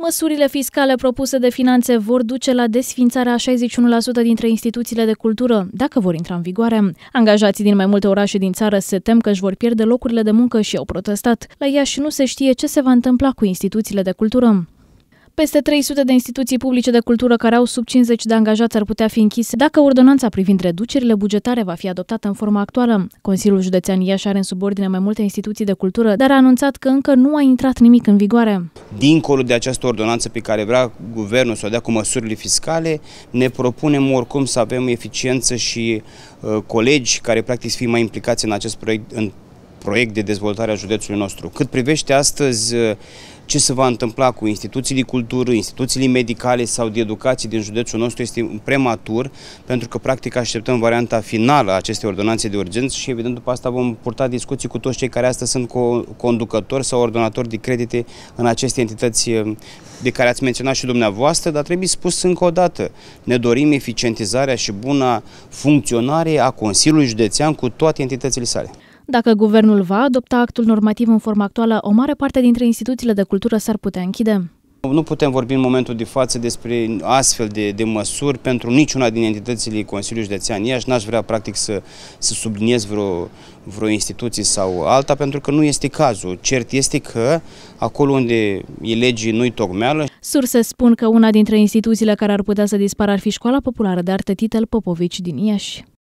Măsurile fiscale propuse de finanțe vor duce la desființarea a 61% dintre instituțiile de cultură, dacă vor intra în vigoare. Angajații din mai multe orașe din țară se tem că își vor pierde locurile de muncă și au protestat. La Iași nu se știe ce se va întâmpla cu instituțiile de cultură. Peste 300 de instituții publice de cultură care au sub 50 de angajați ar putea fi închise dacă ordonanța privind reducerile bugetare va fi adoptată în forma actuală. Consiliul Județean Iași are în subordine mai multe instituții de cultură, dar a anunțat că încă nu a intrat nimic în vigoare. Dincolo de această ordonanță pe care vrea guvernul să o dea cu măsurile fiscale, ne propunem oricum să avem eficiență și colegi care practic să fie mai implicați în acest proiect de dezvoltare a județului nostru. Cât privește astăzi ce se va întâmpla cu instituțiile de cultură, instituțiile medicale sau de educație din județul nostru este prematur, pentru că practic așteptăm varianta finală a acestei ordonanțe de urgență și evident după asta vom purta discuții cu toți cei care astăzi sunt conducători sau ordonatori de credite în aceste entități de care ați menționat și dumneavoastră, dar trebuie spus încă o dată, ne dorim eficientizarea și buna funcționare a Consiliului Județean cu toate entitățile sale. Dacă guvernul va adopta actul normativ în forma actuală, o mare parte dintre instituțiile de cultură s-ar putea închide. Nu putem vorbi în momentul de față despre astfel de măsuri pentru niciuna din entitățile Consiliului Județean Iași. N-aș vrea practic să subliniez vreo instituție sau alta, pentru că nu este cazul. Cert este că acolo unde e legii nu-i tocmeală. Surse spun că una dintre instituțiile care ar putea să dispară ar fi Școala Populară de Artă Titel Popovici din Iași.